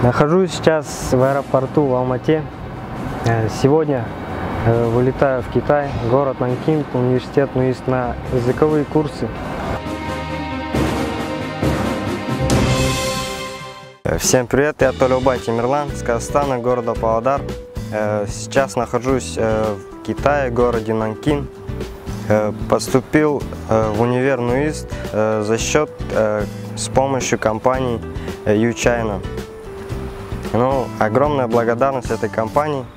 Нахожусь сейчас в аэропорту в Алмате. Сегодня вылетаю в Китай, город Нанкин, университет НУИСТ на языковые курсы. Всем привет, я Толюбай Тимирлан с Казахстана, города Павлодар. Сейчас нахожусь в Китае, городе Нанкин. Поступил в универ НУИСТ с помощью компании U-China. Огромная благодарность этой компании.